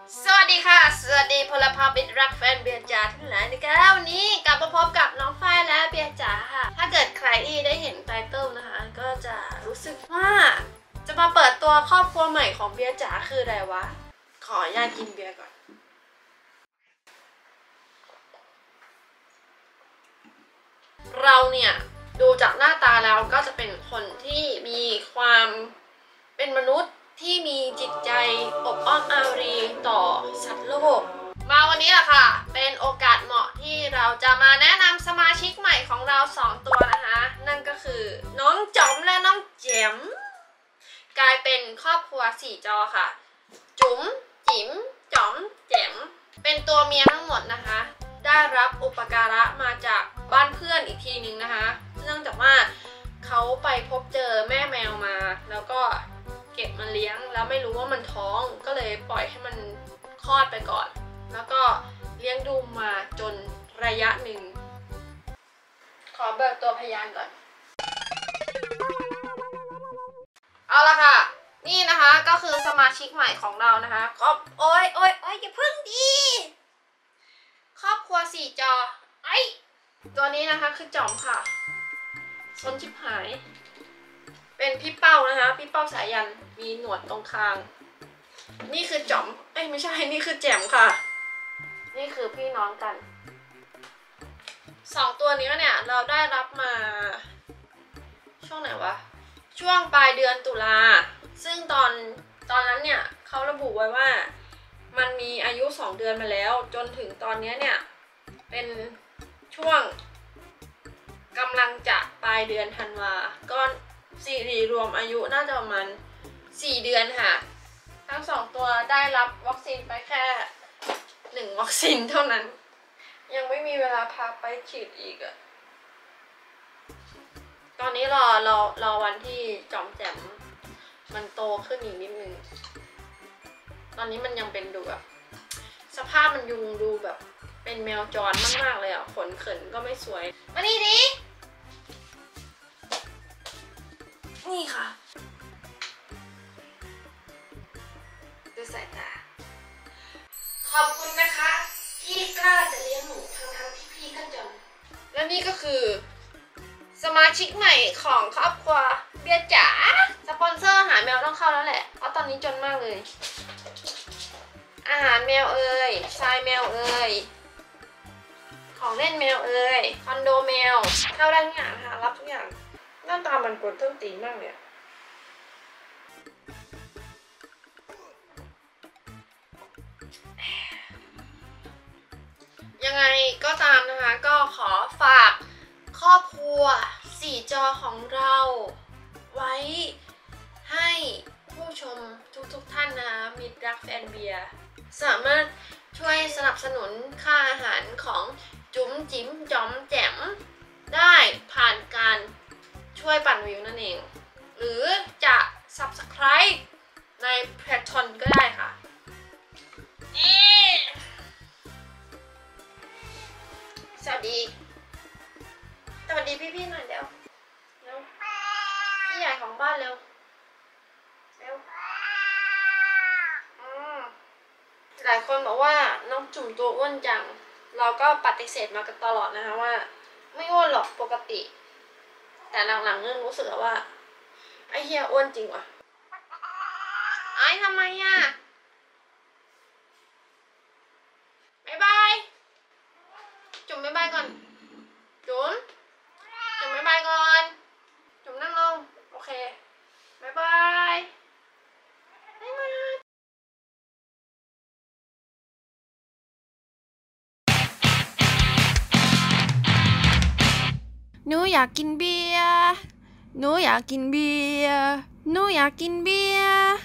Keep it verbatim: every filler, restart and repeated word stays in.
สวัสดีค่ะสวัสดีพลพาบิดรักแฟนเบียร์จ๋าทั้งหลายนะคะวันนี้กลับมาพบกับน้องฝ้ายและเบียร์จ๋าค่ะถ้าเกิดใครที่ได้เห็นไตเติลนะคะก็จะรู้สึกว่าจะมาเปิดตัวครอบครัวใหม่ของเบียร์จ๋าคืออะไรวะขออนุญาตกินเบียร์ก่อนเราเนี่ยดูจากหน้าตาแล้วก็จะเป็นคนที่มีความเป็นมนุษย์ที่มีจิตใจอบอ้อมอารีต่อสัตว์โลกมาวันนี้แหละค่ะเป็นโอกาสเหมาะที่เราจะมาแนะนำสมาชิกใหม่ของเราสองตัวนะคะนั่นก็คือน้องจ๋อมและน้องแจ๋มกลายเป็นครอบครัวสี่จอค่ะจุ๋มจิ๋มจ๋อมแจ๋มเป็นตัวเมียทั้งหมดนะคะได้รับอุปการะมาจากบ้านเพื่อนอีกทีนึงนะคะเนื่องจากว่าเขาไปพบเจอแม่แมวมาแล้วก็เก็บมันเลี้ยงแล้วไม่รู้ว่ามันท้องก็เลยปล่อยให้มันคลอดไปก่อนแล้วก็เลี้ยงดูมาจนระยะหนึ่งขอเบิกตัวพยานก่อนเอาละค่ะนี่นะคะก็คือสมาชิกใหม่ของเรานะคะก็โอ๊ยโอ๊ยโอ๊ยอย่าพึ่งดีครอบครัวสี่จอไอ้ตัวนี้นะคะคือจอมค่ะซนชิบหายเป็นพี่เป้านะคะพี่เป้าสายันมีหนวดตรงคางนี่คือจอมเอ้ยไม่ใช่นี่คือแจ่มค่ะนี่คือพี่น้องกันสองตัวนี้เนี่ยเราได้รับมาช่วงไหนวะช่วงปลายเดือนตุลาซึ่งตอนตอนนั้นเนี่ยเขาระบุไว้ว่ามันมีอายุสองเดือนมาแล้วจนถึงตอนนี้เนี่ยเป็นช่วงกำลังจะปลายเดือนธันวาก็สี่รวมอายุน่าจะประมาณสี่เดือนค่ะทั้งสองตัวได้รับวัคซีนไปแค่หนึ่งวัคซีนเท่านั้นยังไม่มีเวลาพาไปฉีดอีกอะตอนนี้รอรอรอวันที่จอมแจ่มมันโตขึ้นอีกนิดนึงตอนนี้มันยังเป็นดูแบบสภาพมันยุงดูแบบเป็นแมวจรมากๆเลยอ่ะขนเขินก็ไม่สวยมานี่ดินี่ค่ะดูสายตาขอบคุณนะคะที่กล้าจะเลี้ยงหนูทั้งทั้งที่พี่ก็จนและนี่ก็คือสมาชิกใหม่ของครอบครัวเบียร์จ๋าสปอนเซอร์อาหารแมวต้องเข้าแล้วแหละเพราะตอนนี้จนมากเลยอาหารแมวเอ่ยทรายแมวเอ่ยของเล่นแมวเอ่ยคอนโดแมวเข้าได้ทุกอย่างค่ะรับทุกอย่างหน้าตามันกดต้นตีนมากเลยยังไงก็ตามนะคะก็ขอฝากครอบครัวสี่จอของเราไว้ให้ผู้ชมทุกๆท่านนะคะมิตรรักแฟนเบียร์สามารถช่วยสนับสนุนค่าอาหารของจุ๋มจิ๋มจอมแจ๋มได้ผ่านการช่วยปั่นวิวนั่นเองหรือจะ ซับสไครบ์ ในแพลตฟอร์มก็ได้ค่ะนี่สวัสดีสวัสดีพี่ๆหน่อยเดี๋ยวเร็วพี่ใหญ่ของบ้านเร็วเร็วอืมหลายคนบอกว่าน้องจุ่มตัวอ้วนจังเราก็ปฏิเสธมากันตลอดนะคะว่าไม่อ้วนหรอกปกติแต่หลังๆเริ่มรู้สึกแล้วว่าไอ้เหี้ยอ้วนจริงว่ะไอ้ทำไมอ่ะบ๊ายบายจุ่มบ๊ายบายก่อนจุ๋มจุ่มบ๊ายบายก่อนจุ่มนั่งลงโอเคบ๊ายบายบ๊ายบายหนูอยากกินเบียร์หนูอยากกินเบียร์หนูอยากกินเบียร์